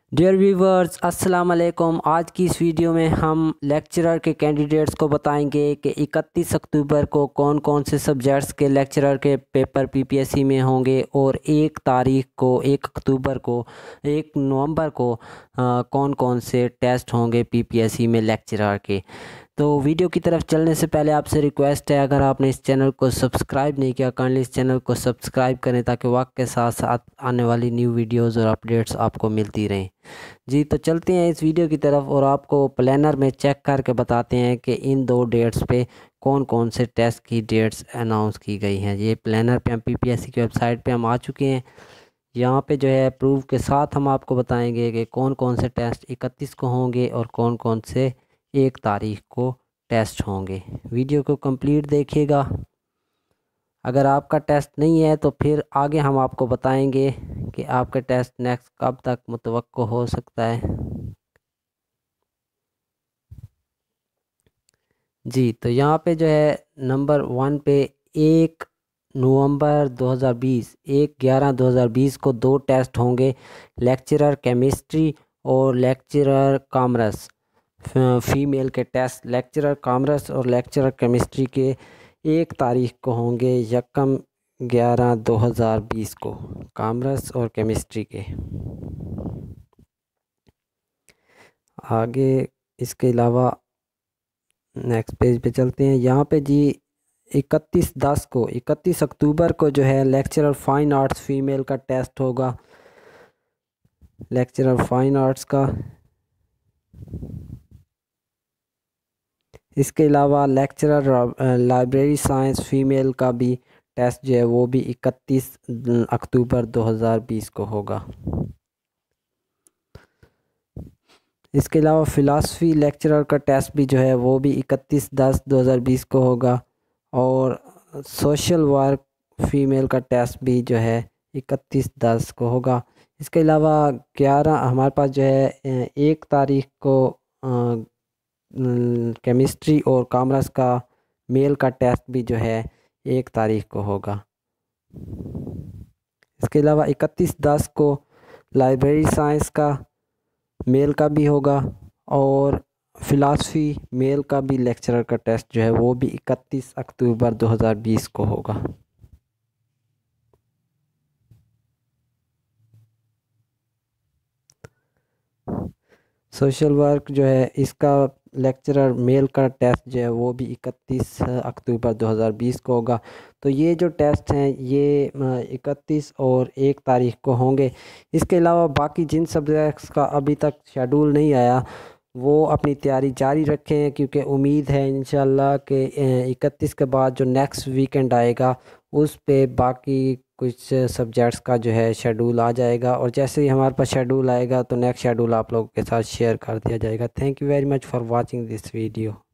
Dear viewers अस्सलाम वालेकुम। आज की इस वीडियो में हम लेक्चरर के कैंडिडेट्स को बताएंगे कि 31 अक्टूबर को कौन कौन से सब्जेक्ट्स के लेक्चरर के पेपर पीपीएससी में होंगे और 1 अक्टूबर को 1 नवंबर को कौन कौन से टेस्ट होंगे पीपीएससी में लेक्चरर के। तो वीडियो की तरफ चलने से पहले आपसे रिक्वेस्ट है, अगर आपने इस चैनल को सब्सक्राइब नहीं किया काइंडली इस चैनल को सब्सक्राइब करें ताकि वक्त के साथ साथ आने वाली न्यू वीडियोस और अपडेट्स आपको मिलती रहें। जी तो चलते हैं इस वीडियो की तरफ और आपको प्लानर में चेक करके बताते हैं कि इन 2 डेट्स पे कौन कौन से टेस्ट की डेट्स अनाउंस की गई हैं। ये प्लानर पे हम पीपीएससी की वेबसाइट पे हम आ चुके हैं। यहाँ पे जो है प्रूफ के साथ हम आपको बताएंगे कि कौन कौन से टेस्ट 31 को होंगे और कौन कौन से 1 तारीख को टेस्ट होंगे। वीडियो को कंप्लीट देखिएगा। अगर आपका टेस्ट नहीं है तो फिर आगे हम आपको बताएंगे कि आपका टेस्ट नेक्स्ट कब तक मुतवक्को हो सकता है। जी तो यहाँ पे जो है नंबर 1 पे 1 नवंबर 2020 1/11/2020 को 2 टेस्ट होंगे, लेक्चरर केमिस्ट्री और लेक्चरर कॉमर्स। फीमेल के टेस्ट लेक्चरर कॉमर्स और लेक्चरर केमिस्ट्री के 1 तारीख को होंगे, 1/11/2020 को कॉमर्स और केमिस्ट्री के। आगे इसके अलावा नेक्स्ट पेज पे चलते हैं। यहाँ पे जी 31 अक्टूबर को जो है लेक्चरर फाइन आर्ट्स फीमेल का टेस्ट होगा, लेक्चरर फाइन आर्ट्स का। इसके अलावा लेक्चरर लाइब्रेरी साइंस फीमेल का भी टेस्ट जो है वो भी 31 अक्टूबर 2020 को होगा। इसके अलावा फ़िलासफ़ी लेक्चरर का टेस्ट भी जो है वो भी 31/10/2020 को होगा और सोशल वर्क फीमेल का टेस्ट भी जो है 31/10 को होगा। इसके अलावा 11 हमारे पास जो है 1 तारीख को केमिस्ट्री और कॉमर्स का मेल का टेस्ट भी जो है 1 तारीख को होगा। इसके अलावा 31/10 को लाइब्रेरी साइंस का मेल का भी होगा और फ़िलासफ़ी मेल का भी लेक्चरर का टेस्ट जो है वो भी 31 अक्टूबर 2020 को होगा। सोशल वर्क जो है इसका लेक्चरर मेल का टेस्ट जो है वो भी 31 अक्टूबर 2020 को होगा। तो ये जो टेस्ट हैं ये 31 और 1 तारीख को होंगे। इसके अलावा बाकी जिन सब्जेक्ट्स का अभी तक शेड्यूल नहीं आया वो अपनी तैयारी जारी रखें, क्योंकि उम्मीद है इंशाल्लाह कि 31 के बाद जो नेक्स्ट वीकेंड आएगा उस पे बाकी कुछ सब्जेक्ट्स का जो है शेड्यूल आ जाएगा और जैसे ही हमारे पास शेड्यूल आएगा तो नेक्स्ट शेड्यूल आप लोगों के साथ शेयर कर दिया जाएगा। Thank you very much for watching this video.